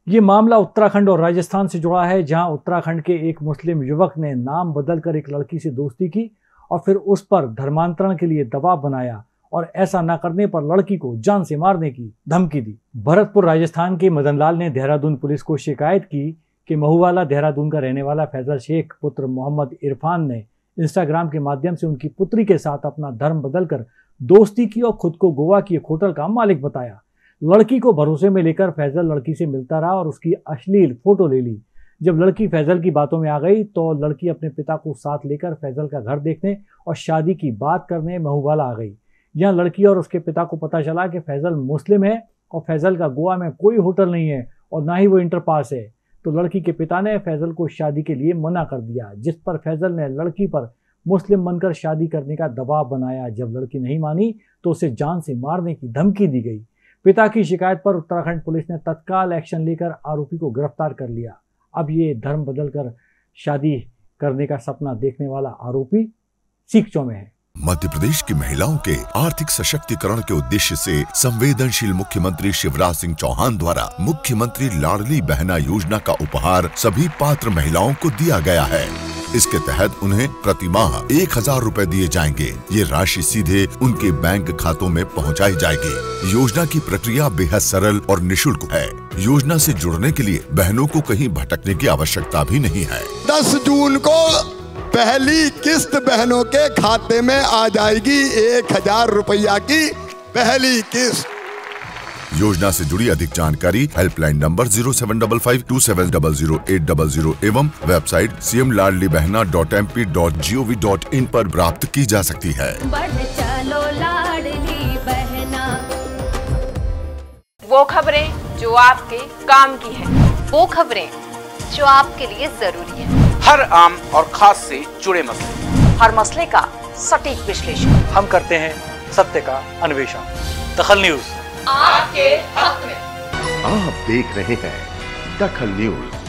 ये मामला उत्तराखंड और राजस्थान से जुड़ा है, जहां उत्तराखंड के एक मुस्लिम युवक ने नाम बदलकर एक लड़की से दोस्ती की और फिर उस पर धर्मांतरण के लिए दबाव बनाया और ऐसा न करने पर लड़की को जान से मारने की धमकी दी। भरतपुर राजस्थान के मदन लाल ने देहरादून पुलिस को शिकायत की कि महुवाला देहरादून का रहने वाला फैजल शेख पुत्र मोहम्मद इरफान ने इंस्टाग्राम के माध्यम से उनकी पुत्री के साथ अपना धर्म बदलकर दोस्ती की और खुद को गोवा की एक होटल का मालिक बताया। लड़की को भरोसे में लेकर फैजल लड़की से मिलता रहा और उसकी अश्लील फोटो ले ली। जब लड़की फैजल की बातों में आ गई तो लड़की अपने पिता को साथ लेकर फैजल का घर देखने और शादी की बात करने महुवाला आ गई। यहाँ लड़की और उसके पिता को पता चला कि फैजल मुस्लिम है और फैजल का गोवा में कोई होटल नहीं है और ना ही वो इंटर पास है, तो लड़की के पिता ने फैजल को शादी के लिए मना कर दिया, जिस पर फैजल ने लड़की पर मुस्लिम बनकर शादी करने का दबाव बनाया। जब लड़की नहीं मानी तो उसे जान से मारने की धमकी दी गई। पिता की शिकायत पर उत्तराखंड पुलिस ने तत्काल एक्शन लेकर आरोपी को गिरफ्तार कर लिया। अब ये धर्म बदलकर शादी करने का सपना देखने वाला आरोपी सीखचों में है। मध्य प्रदेश की महिलाओं के आर्थिक सशक्तिकरण के उद्देश्य से संवेदनशील मुख्यमंत्री शिवराज सिंह चौहान द्वारा मुख्यमंत्री लाडली बहना योजना का उपहार सभी पात्र महिलाओं को दिया गया है। इसके तहत उन्हें प्रति माह 1000 रुपए दिए जाएंगे। ये राशि सीधे उनके बैंक खातों में पहुंचाई जाएगी। योजना की प्रक्रिया बेहद सरल और निशुल्क है। योजना से जुड़ने के लिए बहनों को कहीं भटकने की आवश्यकता भी नहीं है। 10 जून को पहली किस्त बहनों के खाते में आ जाएगी। 1000 रुपया की पहली किस्त। योजना से जुड़ी अधिक जानकारी हेल्पलाइन नंबर 075527000800 एवं वेबसाइट cmladlibehna.mp.gov.in पर प्राप्त की जा सकती है। चलो लाडली बहना। वो खबरें जो आपके काम की है, वो खबरें जो आपके लिए जरूरी है। हर आम और खास से जुड़े मसले, हर मसले का सटीक विश्लेषण हम करते हैं सत्य का अन्वेषण। दखल न्यूज आपके हक में। आप देख रहे हैं दखल न्यूज।